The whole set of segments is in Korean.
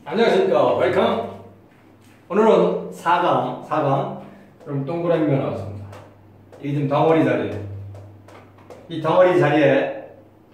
안녕하십니까. 웰컴. 오늘은 4강. 그럼 동그라미가 나왔습니다. 이게 지금 덩어리 자리에. 이 덩어리 자리에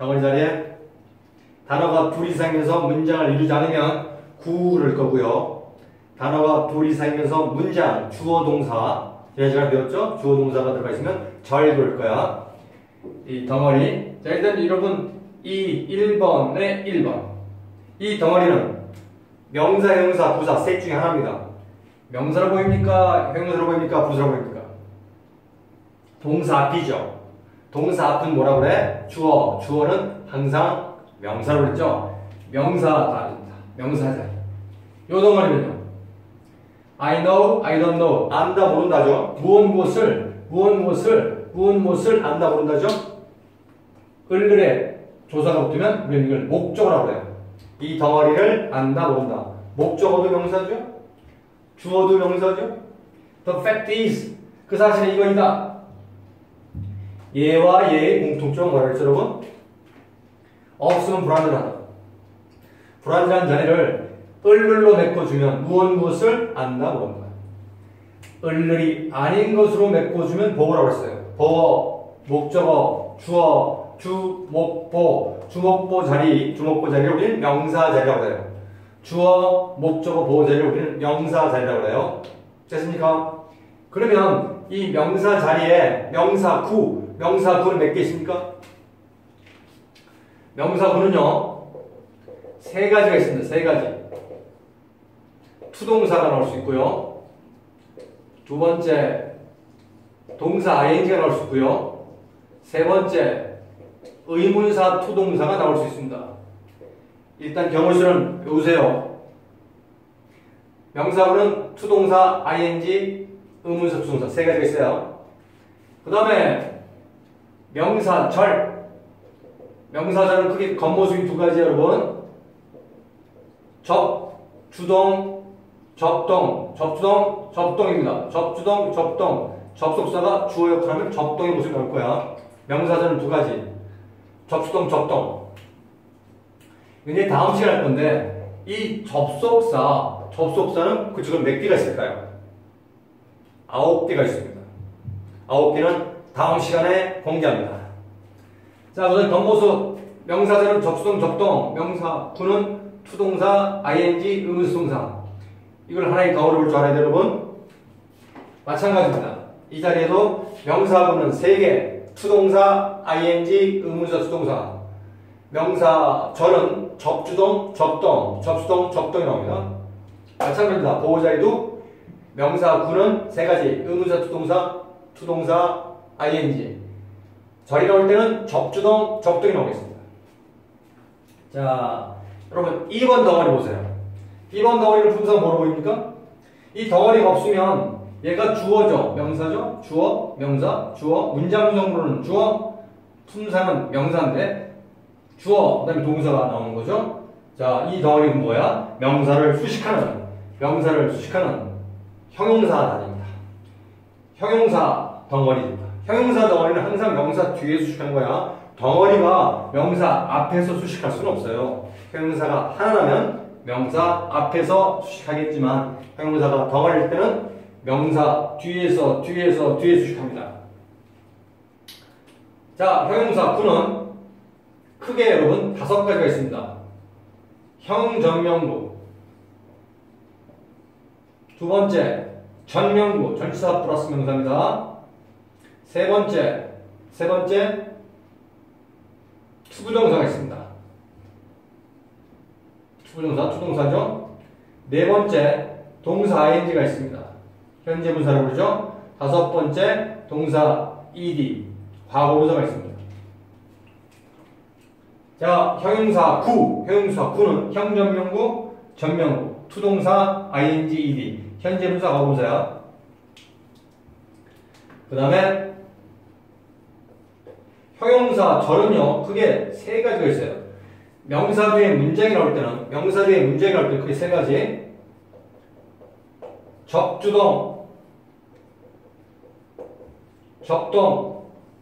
단어가 둘 이상이면서 문장을 이루지 않으면 구를 거고요. 단어가 둘 이상이면서 문장, 주어, 동사. 지난 시간에 배웠죠? 주어, 동사가 들어가 있으면 절 그럴 거야. 이 덩어리. 자, 일단 여러분, 이 1번에 1번. 이 덩어리는 명사, 형용사, 부사 셋 중에 하나입니다. 명사로 보입니까? 형용사로 보입니까? 부사로 보입니까? 동사 앞이죠. 동사 앞은 뭐라고 그래? 주어. 주어는 항상 명사로 그랬죠? 명사다입니다. 명사자. 요 덩어리는요. I know, I don't know. 안다, 모른다죠. 무엇을 안다, 모른다죠. 을을에 조사가 붙으면 우리는 이걸 목적어라고 해요. 이 덩어리를 안다, 모른다. 목적어도 명사죠. 주어도 명사죠. The fact is, 그 사실은 이거이다. 얘와 얘의 공통점은 뭐라 그랬죠, 여러분? 없으면 불안전하다. 불안전한 자리를 을을로 메꿔주면 무엇을 안다, 모른다. 을을이 아닌 것으로 메꿔주면 보어라고 했어요. 보어, 목적어, 주어, 주목보 자리를 우리는 명사 자리라고 해요. 주어, 목적어, 보어 자리를 우리는 명사 자리라고 해요. 됐습니까? 그러면 이 명사 자리에 명사구는 몇 개 있습니까? 명사구는요, 세 가지가 있습니다. 세 가지. 투동사가 나올 수 있고요. 두 번째, 동사 ing가 나올 수 있고요. 세 번째, 의문사 투동사가 나올 수 있습니다. 일단 경우수는 외우세요. 명사구는 투동사, ing, 의문사, 투동사 세 가지가 있어요. 그 다음에 명사절. 명사절은 크게 겉모습이 두 가지 여러분. 접주동, 접동입니다. 접주동. 접속사가 주어 역할을 하면 접동의 모습이 나올 거야. 명사절은 두 가지. 접동. 이제 다음 시간에 할 건데, 이 접속사는 그 지금 몇 개가 있을까요? 9개가 있습니다. 9개는 다음 시간에 공개합니다. 자, 우선 겉모습. 명사절은 접동. 명사구는 투동사, ing, 의문수동사. 이걸 하나의 덩어리로 볼 줄 알아야 돼요, 여러분. 마찬가지입니다. 이 자리에도 명사구는 3개, 투동사, ing, 의문사, 투동사. 명사절은 접주동, 접동이 나옵니다. 마찬가지입니다. 보호 자리도 명사구는 3가지, 의문사, 투동사, ing. 절이 나올 때는 접동이 나오겠습니다. 자, 여러분 2번 덩어리 보세요. 2번 덩어리는 분사가 뭐로 보입니까? 이 덩어리가 없으면 얘가 주어죠. 명사죠. 주어, 명사, 주어. 문장 구성으로는 주어, 품사는 명사인데 주어, 그 다음에 동사가 나오는 거죠. 자, 이 덩어리는 뭐야? 명사를 수식하는 형용사 단위입니다. 형용사 덩어리입니다. 형용사 덩어리는 항상 명사 뒤에서 수식하는 거야. 덩어리가 명사 앞에서 수식할 수는 없어요. 형용사가 하나라면 명사 앞에서 수식하겠지만 형용사가 덩어리일 때는 명사 뒤에서 수식합니다. 자, 형용사 구는 크게 여러분 5가지가 있습니다. 형전명구. 두 번째, 전명구. 전치사 플러스 명사입니다. 세 번째, 투부정사가 있습니다. 투동사죠. 네 번째, 동사 ing가 있습니다. 현재 분사라고 그러죠. 다섯 번째, 동사 ed, 과거분사가 있습니다. 자, 형용사구는 형전명구, 전명구, 투동사 ing, ed, 현재 분사, 과거분사야. 그 다음에 형용사절은요, 크게 3가지가 있어요. 명사 뒤에 문장이 나올 때는, 크게 3가지. 접주동,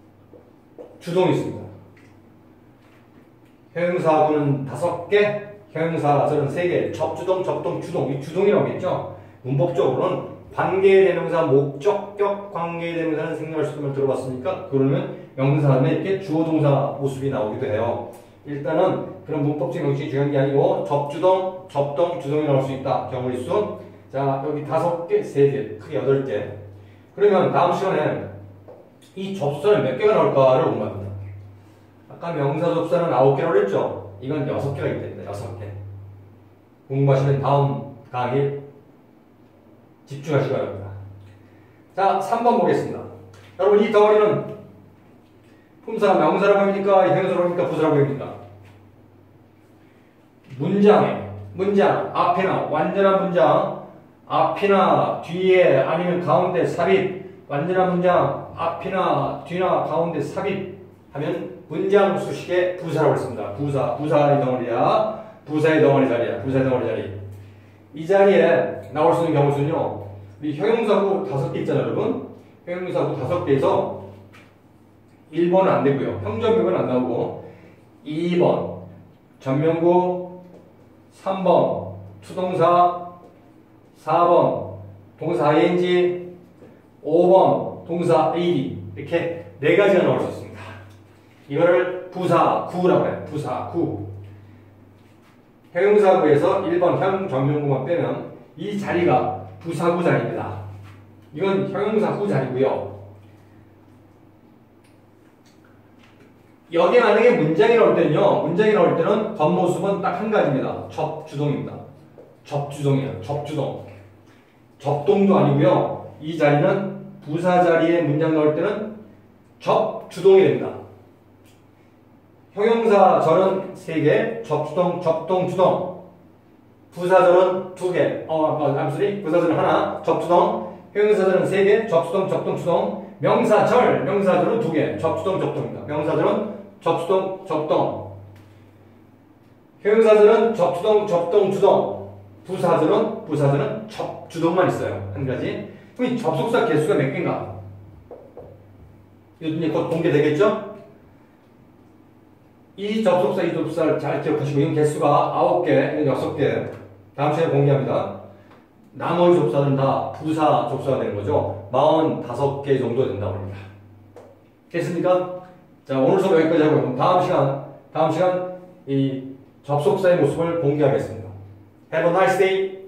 주동이 있습니다. 형용사구는 5개, 형용사절은 3개, 접주동, 접동, 주동, 이 주동이라고 했죠. 문법적으로는 관계대명사, 목적격 관계대명사는 생략할 수 있음을 들어봤습니까? 그러면 명사 다음에 이렇게 주어동사 모습이 나오기도 해요. 일단은 그런 문법적인 형식이 중요한 게 아니고 접주동, 접동, 주동이 나올 수 있다. 경우일수. 자, 여기 5개, 3개, 크게 8개. 그러면 다음 시간에 이 접수사는 몇 개가 나올까를 공부합니다. 아까 명사 접수사는 9개라고 했죠? 이건 6개가 있답니다. 6개. 공부하시면 다음 강의 집중하시기 바랍니다. 자, 3번 보겠습니다. 여러분, 이 덩어리는 품사, 명사라고 합니까? 형용사라고 합니까? 부사라고 합니까? 문장, 앞이나 완전한 문장, 앞이나 뒤에 아니면 가운데 삽입, 완전한 문장, 앞이나 뒤나 가운데 삽입 하면 문장 수식의 부사라고 했습니다. 부사의 덩어리야. 부사의 덩어리 자리야. 부사의 덩어리 자리. 이 자리에 나올 수 있는 경우는요. 우리 형용사구 5개 있잖아요, 여러분. 형용사구 5개에서 1번은 안 되고요. 형전명은 안 나오고 2번 전명구, 3번 투동사, 4번 동사 ing, 5번 동사 ad 이렇게 4가지가 나올 수 있습니다. 이거를 부사구라고 해요. 부사구. 형용사구에서 1번 형, 전명구만 빼면 이 자리가 부사구 자리입니다. 이건 형용사구 자리고요. 여기에 만약에 문장이 나올 때는요. 문장이 나올 때는 겉모습은 딱 한 가지입니다. 접주동입니다. 접주동이에요. 접주동. 접동도 아니고요. 이 자리는 부사 자리에 문장 나올 때는 접주동이 됩니다. 형용사절은 3개, 접주동, 접동, 주동. 부사절은 2개. 부사절은 하나, 접주동. 형용사절은 3개, 접주동, 접동, 주동. 명사절은 2개, 접주동, 접동입니다. 명사절은 접주동, 접동. 형용사절은 접주동, 접동, 주동. 부사절은 접주동만 있어요. 한 가지. 그럼 이 접속사 개수가 몇 개인가? 이제 곧 공개되겠죠? 이 접속사를 잘 기억하시고, 이 개수가 9개, 6개. 다음 시간에 공개합니다. 나머지 접사들은 다 부사 접사가 되는 거죠. 45개 정도 된다고 합니다. 됐습니까? 자, 오늘 수업 여기까지 하고요. 다음 시간 이 접속사의 모습을 공개하겠습니다. Have a nice day!